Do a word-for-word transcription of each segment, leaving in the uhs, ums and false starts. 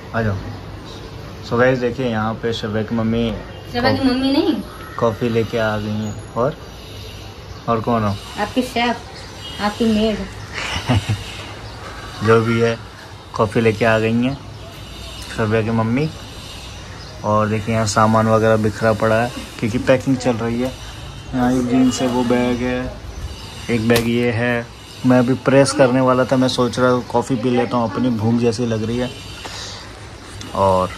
आ जाओ। So guys देखिए यहाँ पे शबा की मम्मी शबा की मम्मी नहीं कॉफ़ी लेके आ गई हैं। और और कौन हो? आपकी शेफ, आपकी मेड। जो भी है, कॉफ़ी लेके आ गई हैं शबा की मम्मी। और देखिए यहाँ सामान वगैरह बिखरा पड़ा है क्योंकि पैकिंग चल रही है। यहाँ एक जीन्स है, वो बैग है, एक बैग ये है। मैं अभी प्रेस करने वाला था, मैं सोच रहा हूँ कॉफ़ी पी लेता हूँ, अपनी भूख जैसी लग रही है। और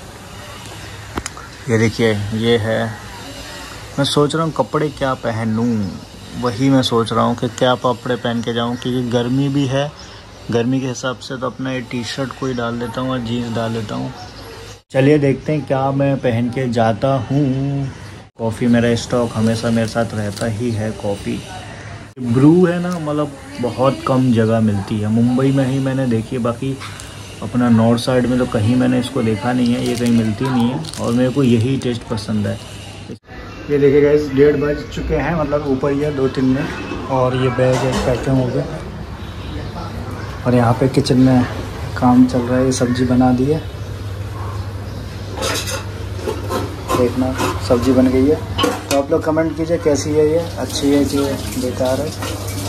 ये देखिए ये है, मैं सोच रहा हूँ कपड़े क्या पहनूँ, वही मैं सोच रहा हूँ कि क्या कपड़े पहन के जाऊँ क्योंकि गर्मी भी है। गर्मी के हिसाब से तो अपना ये टी शर्ट कोई डाल देता हूँ और जीन्स डाल देता हूँ। चलिए देखते हैं क्या मैं पहन के जाता हूँ। कॉफ़ी मेरा स्टॉक हमेशा मेरे साथ रहता ही है। कॉफ़ी ब्रू है ना, मतलब बहुत कम जगह मिलती है। मुंबई में ही मैंने देखी है, बाकी अपना नॉर्थ साइड में तो कहीं मैंने इसको देखा नहीं है, ये कहीं मिलती नहीं है। और मेरे को यही टेस्ट पसंद है। ये देखिए गाइस डेढ़ बज चुके हैं, मतलब ऊपर ही है दो तीन मिनट। और ये बैग एक पैकिंग हो गया और यहाँ पे किचन में काम चल रहा है। ये सब्जी बना दी है, देखना सब्जी बन गई है। तो आप लोग कमेंट कीजिए कैसी है, ये अच्छी है कि बेकार है।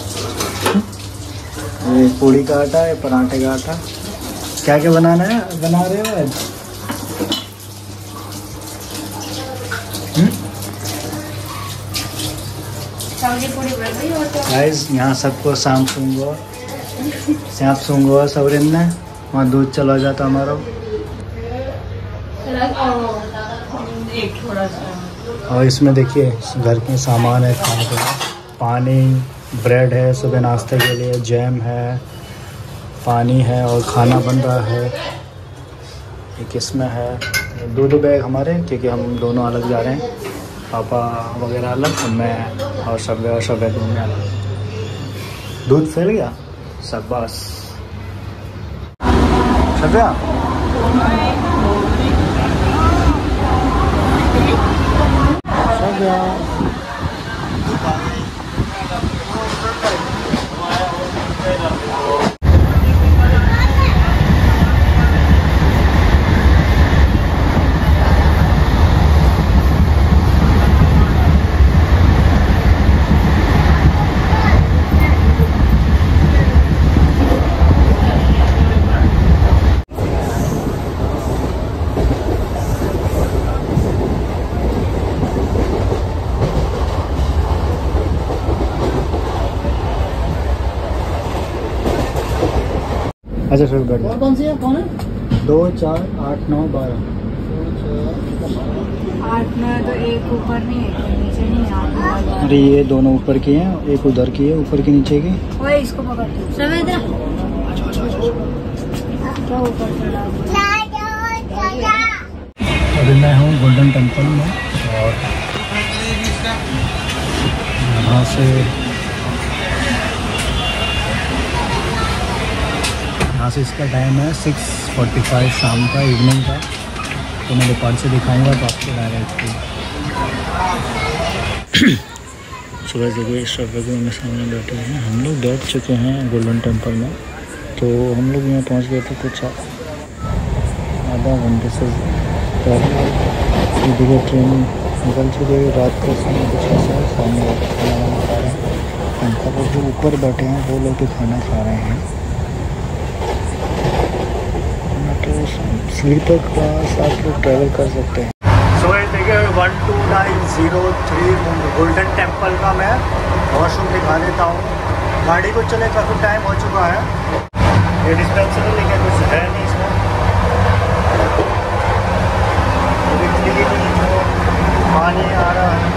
ये पूड़ी का आटा है, पराठे का आटा। क्या क्या बनाना है, बना रहे हो आज? गाइस यहाँ सबको शाम सूंगो सांप सूंगो सबरिन ने वहाँ दूध चला जाता हमारा। और इसमें देखिए घर के सामान है, खाने के पानी, ब्रेड है सुबह नाश्ते के लिए, जैम है, पानी है और खाना बन रहा है। एक इसमें है दो दो बैग हमारे क्योंकि हम दोनों अलग जा रहे हैं, पापा वगैरह अलग और मैं और सब और सब बैग में अलग। दूध फैल गया शाबाश शब्या। शब्या अच्छा फिर बैठ जाओ। कौन सी है, कौन है? दो चार आठ नौ बारह। आठ नौ तो एक ऊपर नहीं है नीचे नहीं है। अरे ये दोनों ऊपर की हैं, एक उधर की है, ऊपर की नीचे की। ओए इसको पकड़ क्या ऊपर चढ़ा। अभी मैं हूँ गोल्डन टेम्पल में और यहाँ से यहाँ से इसका टाइम है सिक्स फोर्टी फाइव शाम का, इवनिंग का। तो मैं दोपहर से दिखाऊंगा तो आपको डायरेक्ट। सुबह देखो इस तरह के मेरे सामने बैठे हैं। हम लोग बैठ चुके हैं गोल्डन टेम्पल में। तो हम लोग यहाँ पहुँच गए थे कुछ आधा घंटे से पहले। देखिए ट्रेन निकल चुकी है, रात का समय कुछ ऐसा है। सामने खाना वाना खा रहे हैं। उनका लोग जो ऊपर बैठे हैं वो लोग भी खाना खा रहे हैं। तो स्लीपर क्लास आप लोग ट्रैवल कर सकते हैं। सो so, देखिए one two nine zero three Golden Temple का मैं वॉशरूम दिखा देता हूँ। गाड़ी को चले काफ़ी टाइम हो चुका है। ये डिस्पेंसरी लेकिन कुछ है नहीं इसमें। पानी आ रहा है।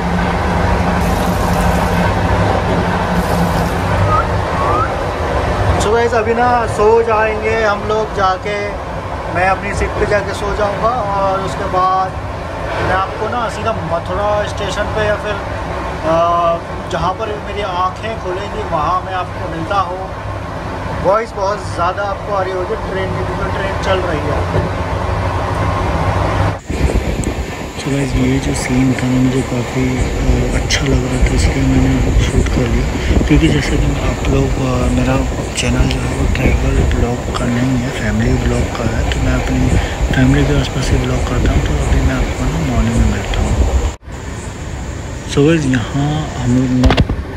सुबह अभी ना सो जाएंगे हम लोग, जाके मैं अपनी सीट पे जाके सो जाऊंगा। और उसके बाद मैं आपको ना सीधा मथुरा स्टेशन पे या फिर जहाँ पर मेरी आँखें खुलेंगी वहाँ मैं आपको मिलता हूँ। वॉइस बहुत ज़्यादा आपको आ रही होगी ट्रेन की, क्योंकि ट्रेन चल रही है। तो गाइस ये जो सीन था ना मुझे काफ़ी अच्छा लग रहा था, इसलिए मैंने शूट कर लिया। क्योंकि जैसे कि आप लोग, मेरा चैनल जो है वो ट्रैवल ब्लॉग का नहीं है, फैमिली ब्लॉग का है। तो मैं अपनी फैमिली के आसपास ही ब्लॉग करता हूँ। तो अभी मैं आपको ना मॉर्निंग में मिलता हूँ। सो गाइस यहाँ हम लोग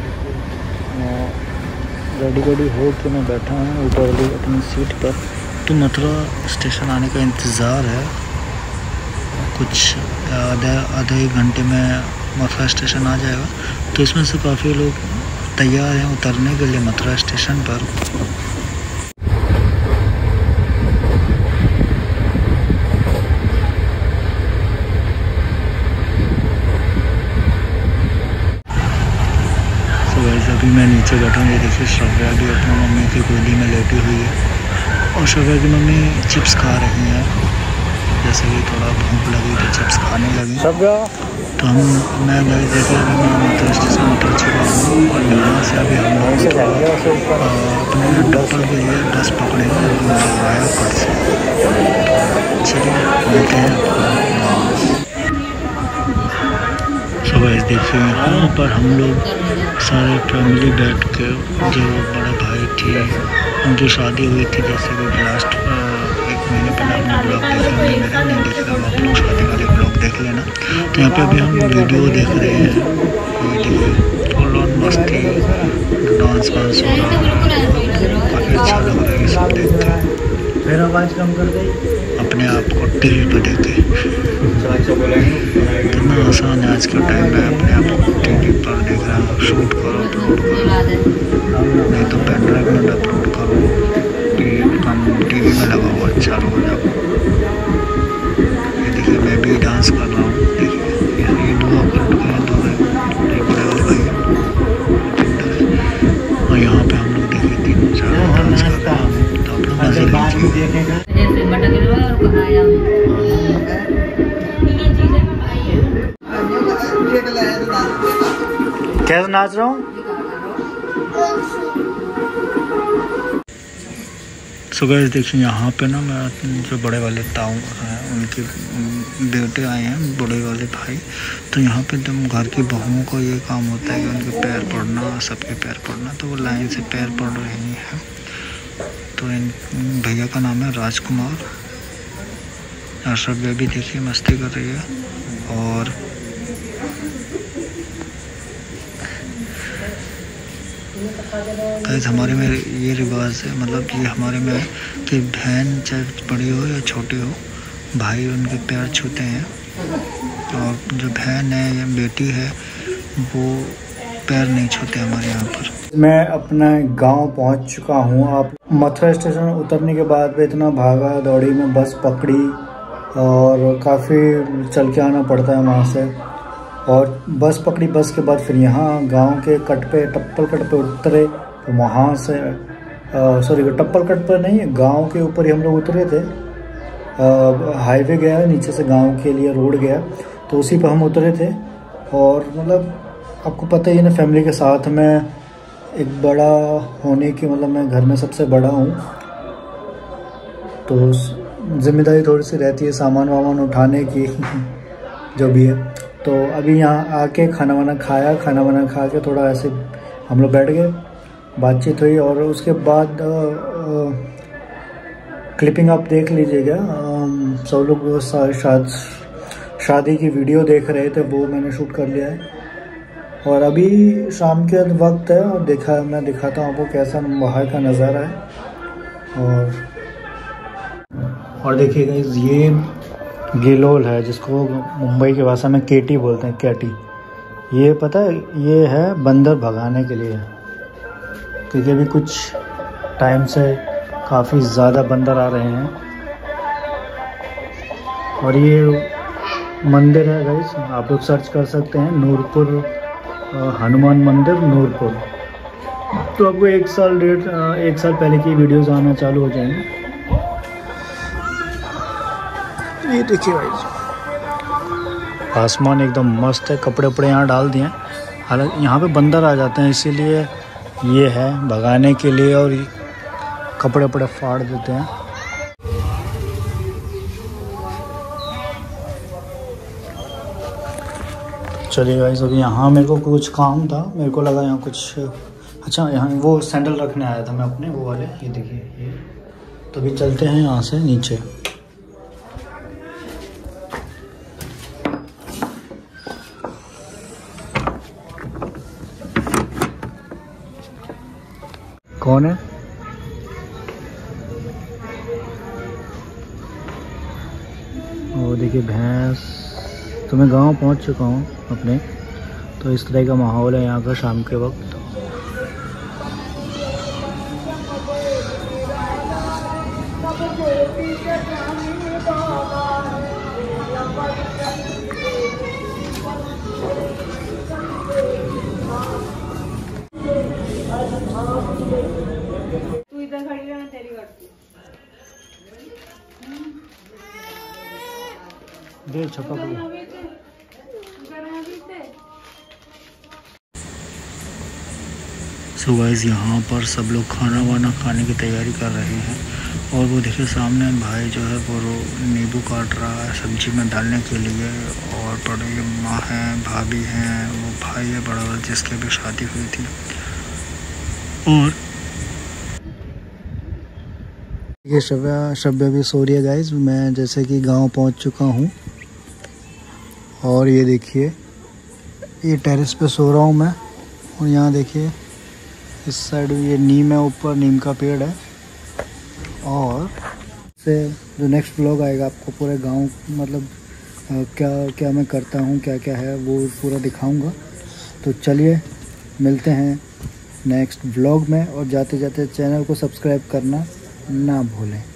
रेडी रेडी हो के मैं बैठा हूँ ऊपर वाली अपनी सीट पर। तो मथुरा स्टेशन आने का इंतज़ार है। कुछ आधा आधे एक घंटे में मथुरा स्टेशन आ जाएगा। तो इसमें से काफ़ी लोग तैयार हैं उतरने के लिए मथुरा स्टेशन पर। तो वैसे अभी मैं नीचे बैठा हूँ। ये देखिए श्रव्या भी अपनी मम्मी की गोदी में लेटी हुई है और श्रव्या की मम्मी चिप्स खा रही हैं। जैसे कि थोड़ा भूख लगी तो चिप्स खाने लगी। तो हम मैं भाई देखिए अभी मैं मथुरा स्टेशन उतर चुका हूँ और यहाँ से अभी हम लोग अपने अड्डा के लिए बस पकड़ेंगे रायागढ़ से। चलिए मिलते हैं आपको। सो गाइस देखिए यहाँ पर हम लोग सारे फैमिली बैठ के, जो बड़े भाई थे उनकी शादी हुई थी, जैसे कि लास्ट एक महीने पहले आपने ब्लॉग देखा, हमने मेरा नहीं देखा, आप लोग शादी वाले ब्लॉग देख लेना। तो यहाँ पे अभी हम वीडियो देख रहे हैं। ये देखिए फुल ऑन मस्ती, डांस वांस हो रहा है, काफ़ी अच्छा लग रहा है ये सब देख के। फिर आवाज़ कम कर दे अपने आप को टीवी पर देख के। कितना आसान है आज के टाइम में अपने आप को टीवी पर देख रहा है। शूट करो, अपलोड करो, नहीं तो पेन ड्राइव में अपलोड करो, हम टीवी में लगा हुआ अच्छा हो जाओ। ये देखिए मैं भी डांस कर रहा हूँ। देखिए ये दो अपलोड गए, दो बड़े वाले भाई और यहाँ पे हम लोग देखिए तीन चार डांस कर रहे हैं। तो आप लोग मजे लीजिए। कैसे नाच रहा हूँ। सो गाइस देखिए यहाँ पे ना मैं जो बड़े वाले ताऊ हैं उनके बेटे आए हैं, बड़े वाले भाई। तो यहाँ पे एकदम घर की बहुओं को ये काम होता है कि उनके पैर पड़ना, सबके पैर पड़ना। तो वो लाइन से पैर पड़ रही हैं। तो इन भैया का नाम है राजकुमार। श्रव्या भी देखिए मस्ती कर रही है। और गाइस हमारे में ये रिवाज है, मतलब ये हमारे में है कि बहन चाहे बड़ी हो या छोटी हो, भाई उनके पैर छूते हैं। और जो बहन है या बेटी है वो पैर नहीं छूते हमारे यहाँ पर। मैं अपना गांव पहुंच चुका हूं। आप मथुरा स्टेशन उतरने के बाद इतना भागा दौड़ी में बस पकड़ी और काफ़ी चल के आना पड़ता है वहाँ से। और बस पकड़ी, बस के बाद फिर यहाँ गांव के कट पे टप्पल कट पे उतरे। तो वहाँ से सॉरी टप्पल कट पर नहीं, गांव के ऊपर ही हम लोग उतरे थे। हाईवे गया है नीचे से, गांव के लिए रोड गया, तो उसी पर हम उतरे थे। और मतलब आपको पता ही है ना, फैमिली के साथ में एक बड़ा होने की, मतलब मैं घर में सबसे बड़ा हूँ, तो जिम्मेदारी थोड़ी सी रहती है सामान वामान उठाने की जो भी है। तो अभी यहाँ आके खाना वाना खाया, खाना वाना खा के थोड़ा ऐसे हम लोग बैठ गए, बातचीत हुई। और उसके बाद आ, आ, क्लिपिंग आप देख लीजिएगा। सब लोग शायद शादी की वीडियो देख रहे थे, वो मैंने शूट कर लिया है। और अभी शाम के वक्त है और देखा मैं दिखाता हूँ आपको कैसा बाहर का नज़ारा है। और और देखिएगा ये गिलोल है, जिसको मुंबई की भाषा में केटी बोलते हैं, कैटी। ये पता है ये है बंदर भगाने के लिए, क्योंकि अभी कुछ टाइम से काफ़ी ज़्यादा बंदर आ रहे हैं। और ये मंदिर है गाइस, आप लोग सर्च कर सकते हैं, नूरपुर हनुमान मंदिर नूरपुर। तो आपको एक साल डेढ़ एक साल पहले की वीडियोस आना चालू हो जाएंगे। ये देखिए गाइस आसमान एकदम मस्त है। कपड़े वपड़े यहाँ डाल दिए हैं। हालांकि यहाँ पे बंदर आ जाते हैं, इसीलिए ये है भगाने के लिए, और ये कपड़े वपड़े फाड़ देते हैं। चलिए गाइस, अभी यहाँ मेरे को कुछ काम था, मेरे को लगा यहाँ कुछ, अच्छा यहाँ वो सैंडल रखने आया था मैं अपने, वो वाले, ये देखिए ये। तो अभी चलते हैं यहाँ से नीचे। कौन है? वो देखिए भैंस। तो मैं गांव पहुंच चुका हूं अपने। तो इस तरह का माहौल है यहाँ का शाम के वक्त। तू इधर खड़ी रहना, तेरी करती दे छपा को। सो गाइस, यहाँ पर सब लोग खाना वाना खाने की तैयारी कर रहे हैं। और वो देखिए सामने भाई जो है वो नींबू काट रहा है सब्जी में डालने के लिए। और बड़ी माँ हैं, भाभी हैं, वो भाई है बड़ा वाला जिसकी अभी शादी हुई थी। और ये शब्या शब्या भी सो रही है गाइस। मैं जैसे कि गांव पहुंच चुका हूं। और ये देखिए, ये टेरेस पे सो रहा हूं मैं। और यहाँ देखिए इस साइड ये नीम है, ऊपर नीम का पेड़ है। और से जो नेक्स्ट व्लॉग आएगा आपको पूरे गांव मतलब आ, क्या क्या मैं करता हूं, क्या क्या है वो पूरा दिखाऊंगा। तो चलिए मिलते हैं नेक्स्ट व्लॉग में। और जाते जाते चैनल को सब्सक्राइब करना ना भूलें।